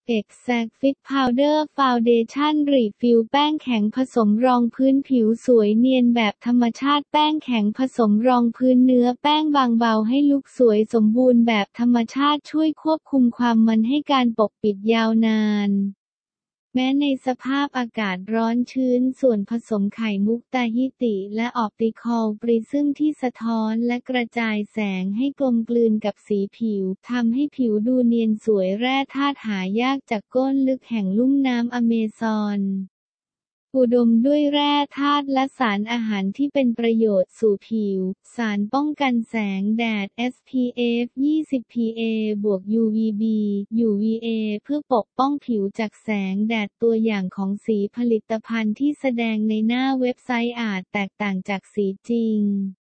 Exact Fit Powder Foundation Refill แป้งแข็งผสมรองพื้นผิวสวยเนียนแบบธรรมชาติแป้งแข็งผสมรองพื้นเนื้อแป้งบางเบาให้ลุคสวยสมบูรณ์แบบธรรมชาติช่วยควบคุมความมันให้การปกปิดยาวนานแม้ในสภาพอากาศร้อนชื้นส่วนผสมไข่มุกตาฮิติและออปติคอลปริซึมที่สะท้อนและกระจายแสงให้กลมกลืนกับสีผิวทำให้ผิวดูเนียนสวยแร่ธาตุหายากจากก้นลึกแห่งลุ่มน้ำอเมซอนอุดมด้วยแร่ธาตุและสารอาหารที่เป็นประโยชน์สู่ผิวสารป้องกันแสงแดด SPF 20 PA+ UVB UVA เพื่อปกป้องผิวจากแสงแดดตัวอย่างของสีผลิตภัณฑ์ที่แสดงในหน้าเว็บไซต์อาจแตกต่างจากสีจริง